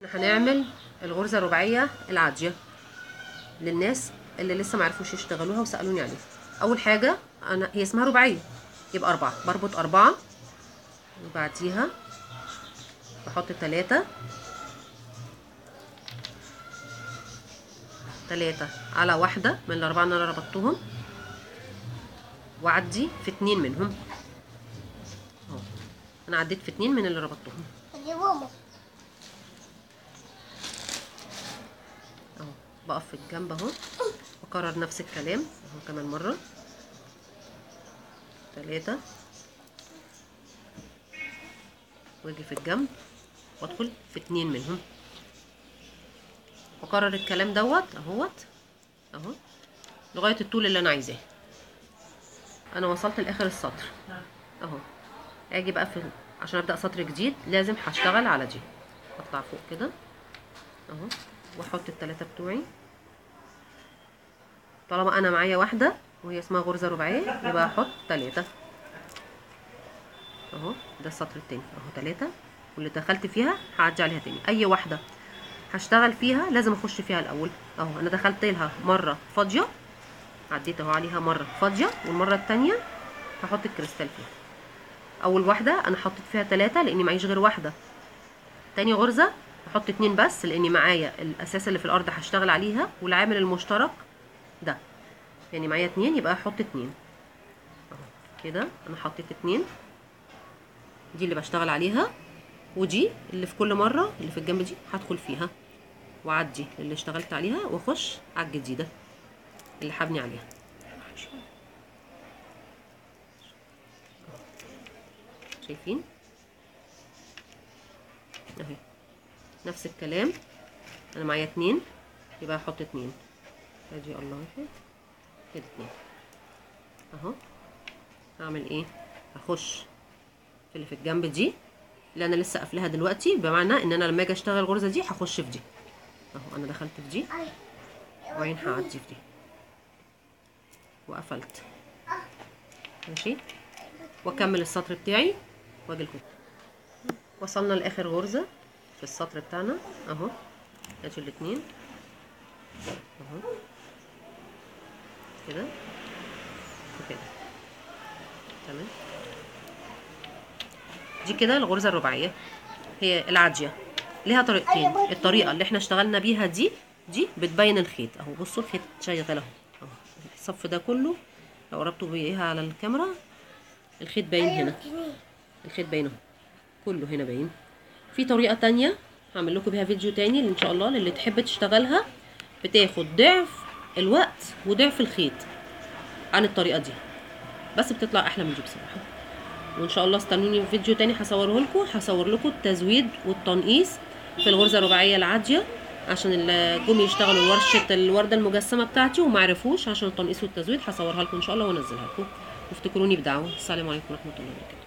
هنعمل الغرزة الرباعية العادية للناس اللي لسه معرفوش يشتغلوها وسألوني عليها. أول حاجة هي اسمها رباعية، يبقى 4، بربط 4 وبعديها بحط 3 على واحدة من الأربعة اللي أنا ربطتهم، وأعدي في 2 منهم. أهو أنا عديت في 2 من اللي ربطتهم. اهو بقف في الجنب اهو، واكرر نفس الكلام اهو كمان مره. 3 واجي في الجنب وادخل في 2 منهم، واكرر الكلام دوت اهوت اهو لغايه الطول اللي انا عايزاه. انا وصلت لاخر السطر اهو. اجي بقى عشان ابدا سطر جديد لازم هشتغل على دي، اطلع فوق كده اهو واحط ال3 بتوعي. طالما انا معايا واحده وهي اسمها غرزه رباعيه يبقى احط 3 اهو. ده السطر التاني اهو 3، واللي دخلت فيها هعدي عليها تاني. اي واحده هشتغل فيها لازم اخش فيها الاول اهو. انا دخلت لها مره فاضيه، عديت اهو عليها مره فاضيه، والمره التانيه هحط الكريستال فيها. اول واحده انا حطيت فيها 3 لاني معيش غير واحده. تاني غرزه هحط 2 بس لاني معايا الاساس اللي في الارض هشتغل عليها والعامل المشترك ده، يعني معايا 2 يبقى هحط 2 اهو كده. انا حطيت 2 دي اللي بشتغل عليها، ودي اللي في كل مره اللي في الجنب دي هدخل فيها واعدي اللي اشتغلت عليها واخش على الجديده اللي هبني عليها. شايفين اهي نفس الكلام. انا معايا 2 يبقى هحط 2 ادي الله كده 2 اهو. هعمل ايه؟ هخش في اللي في الجنب دي اللي انا لسه قافلاها دلوقتي، بمعنى ان انا لما اجي اشتغل الغرزه دي هخش في دي اهو. انا دخلت في دي وبعدين هعدي في دي وقفلت ماشي، واكمل السطر بتاعي واجي لكم. وصلنا لاخر غرزه في السطر بتاعنا اهو. ادي الاتنين اهو كده وكده تمام. دي كده الغرزه الرباعيه هي العاديه. ليها طريقتين. الطريقه اللي احنا اشتغلنا بيها دي بتبين الخيط اهو. بصوا الخيط شغال اهو. الصف ده كله لو قربتوا بيها على الكاميرا الخيط باين هنا، الخيط باين اهو كله هنا باين. في طريقه تانية هعمل لكم بيها فيديو تاني ان شاء الله للي تحب تشتغلها، بتاخد ضعف الوقت وضعف الخيط عن الطريقه دي، بس بتطلع احلى من دي بصراحه. وان شاء الله استنوني في فيديو تاني هصوره لكم، هصور لكم التزويد والتنقيص في الغرزه الرباعيه العاديه عشان اللي جم يشتغلوا ورشه الورده المجسمه بتاعتي وما عرفوش عشان التنقيص والتزويد. هصورها لكم ان شاء الله وانزلها لكم، وافتكروني بدعوه. السلام عليكم ورحمه الله وبركاته.